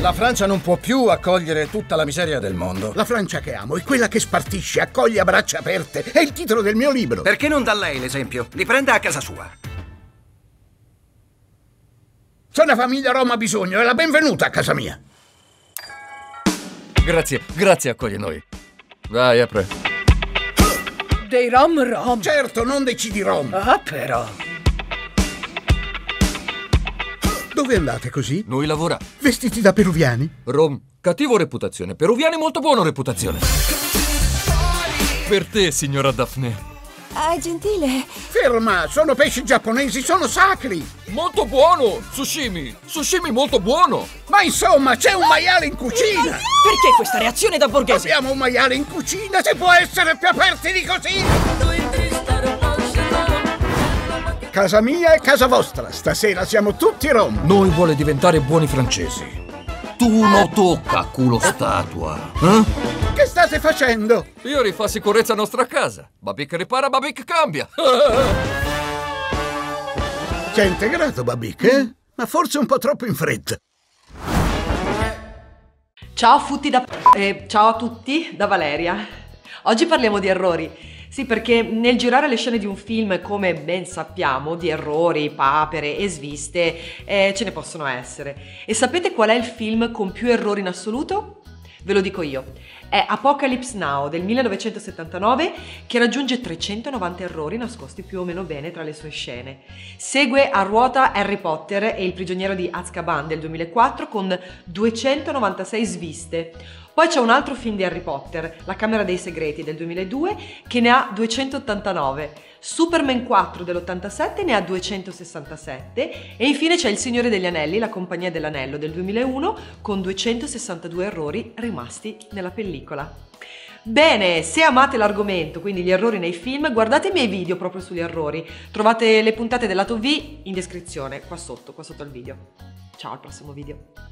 La Francia non può più accogliere tutta la miseria del mondo. La Francia che amo è quella che spartisce, accoglie a braccia aperte. È il titolo del mio libro. Perché non dà lei l'esempio? Li prenda a casa sua. Se una famiglia Roma ha bisogno, è la benvenuta a casa mia. Grazie, accoglie noi. Vai, apre. Dei rom? Certo, non dei CD-ROM. Ah, però. Dove andate così? Noi lavora. Vestiti da peruviani? Rom, cattivo reputazione. Peruviani molto buono reputazione. Per te, signora Daphne. Ah, gentile. Ferma, sono pesci giapponesi, sono sacri. Molto buono! Sushimi molto buono! Ma insomma, c'è un maiale in cucina. Perché questa reazione da borghese? Abbiamo un maiale in cucina, si può essere più aperti di così. Casa mia e casa vostra, stasera siamo tutti rom. Noi vuole diventare buoni francesi. Tu no tocca, culo statua. Che state facendo? Io rifà sicurezza a nostra casa. Babic ripara, Babic cambia. Ci ha integrato Babic, eh? Ma forse un po' troppo in fretta. Ciao ciao a tutti da Valeria. Oggi parliamo di errori. Sì, perché nel girare le scene di un film, come ben sappiamo, di errori, papere e sviste, ce ne possono essere. E sapete qual è il film con più errori in assoluto? Ve lo dico io. È Apocalypse Now del 1979, che raggiunge 390 errori nascosti più o meno bene tra le sue scene. Segue a ruota Harry Potter e il prigioniero di Azkaban del 2004 con 296 sviste. Poi c'è un altro film di Harry Potter, La Camera dei Segreti del 2002, che ne ha 289. Superman 4 dell'87 ne ha 267 e infine c'è Il Signore degli Anelli, La Compagnia dell'Anello del 2001 con 262 errori rimasti nella pellicola. Bene, se amate l'argomento, quindi gli errori nei film, guardate i miei video proprio sugli errori. Trovate le puntate del lato V in descrizione, qua sotto al video. Ciao, al prossimo video.